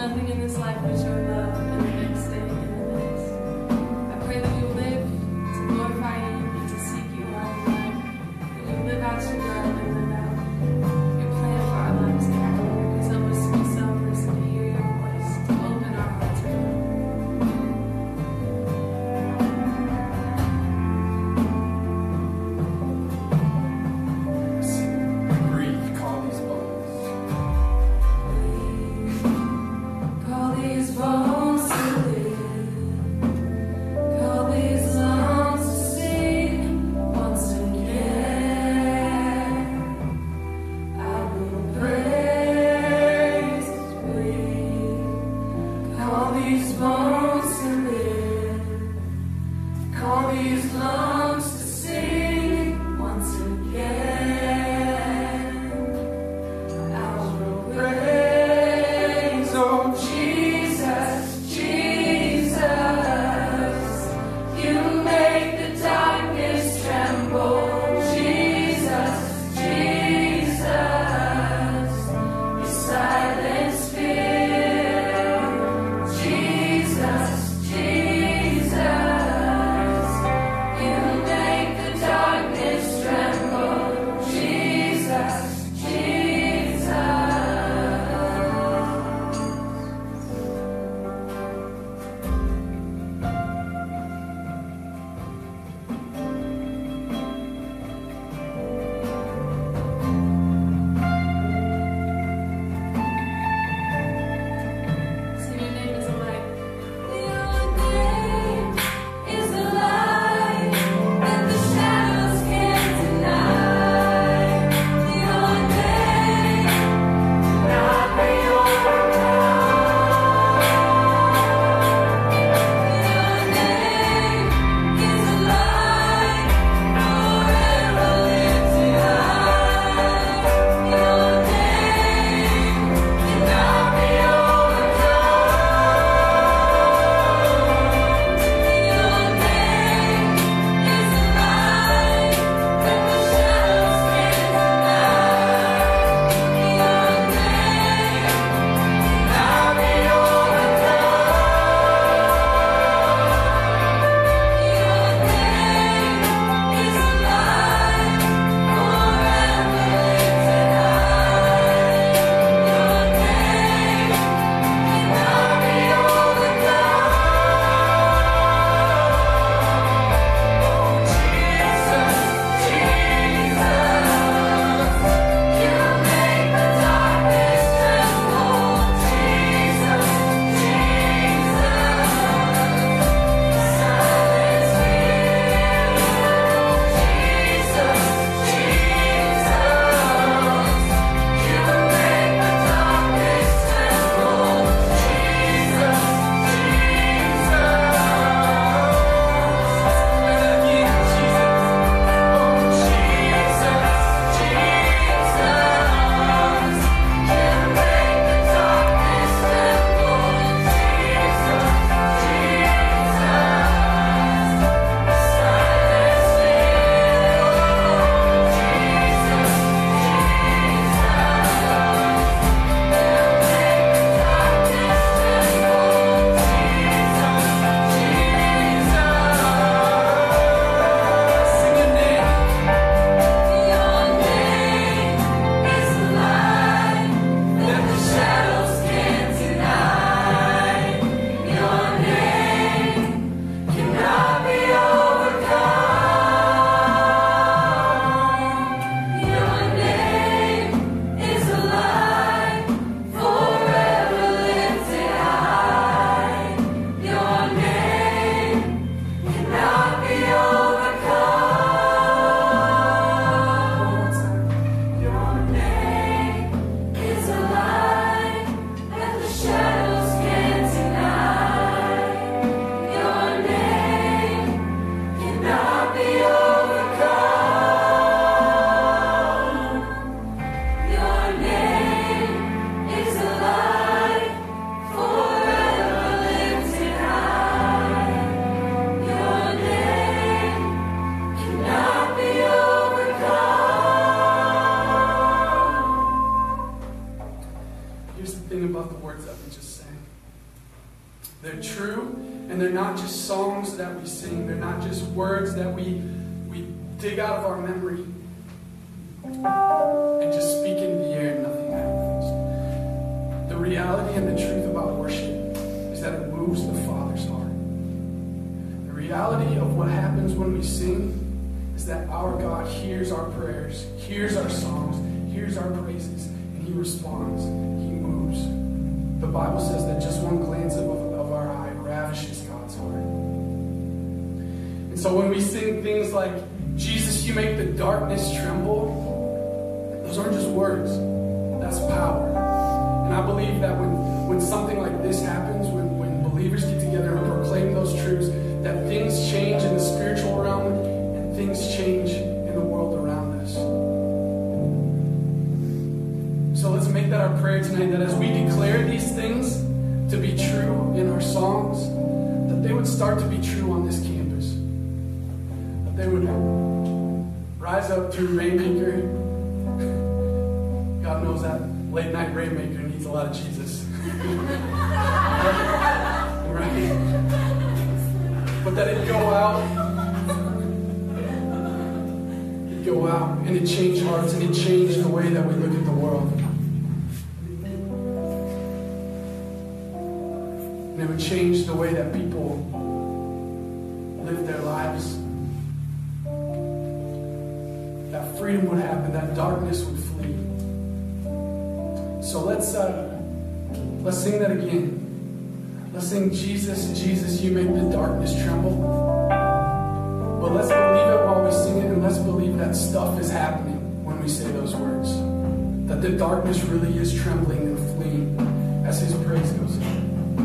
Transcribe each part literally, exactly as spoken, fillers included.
nothing in this life but your love and the next day and the next. I pray that we will live to glorify you and to seek you all the time. That we live out your love and live out your plan for our lives, God. Please help us to be selfless and to hear your voice, to open our hearts to you. Call these bones. this thing about the words that we just sang. They're true, and they're not just songs that we sing. They're not just words that we, we dig out of our memory and just speak into the air and nothing happens. The reality and the truth about worship is that it moves the Father's heart. The reality of what happens when we sing is that our God hears our prayers, hears our songs, hears our praises, and He responds. He moves. The Bible says that just one glance of, of our eye ravishes God's heart. And so when we sing things like, Jesus, you make the darkness tremble, those aren't just words. That's power. And I believe that when, when something like this happens, when, when believers get together and proclaim those truths, that things change in the spiritual realm and things change in the world around us. So let's make that our prayer tonight, that as we declare these things to be true in our songs, that they would start to be true on this campus. That they would rise up through Rainmaker. God knows that late night Rainmaker needs a lot of Jesus. Right? But that it'd go out, it'd go out, and it changed hearts, and it changed the way that we look at the world. And it would change the way that people live their lives. That freedom would happen, that darkness would flee. So let's uh, let's sing that again. Let's sing, Jesus, Jesus, you make the darkness tremble. But let's believe it while we sing it, and let's believe that stuff is happening when we say those words. That the darkness really is trembling and fleeing as His praise goes up.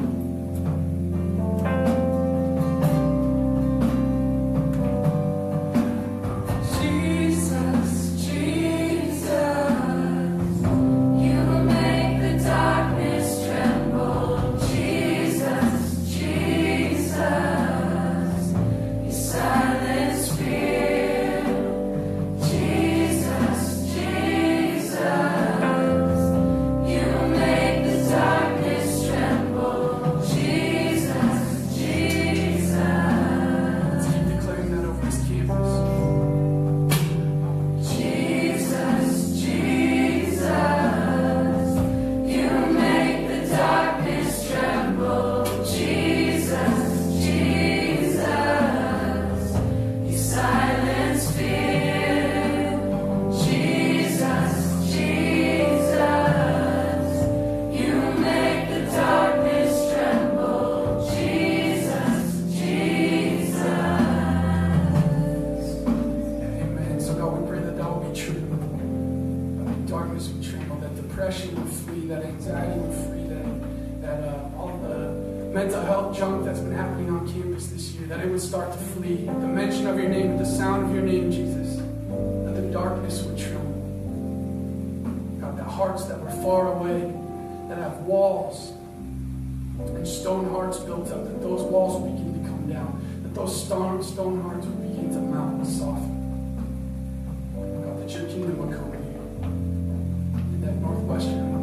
That it would start to flee. The mention of your name, the sound of your name, Jesus, that the darkness would tremble. God, the hearts that were far away, that have walls and stone hearts built up, that those walls would begin to come down, that those stone, stone hearts would begin to melt and soften. God, that your kingdom would come here, and that Northwestern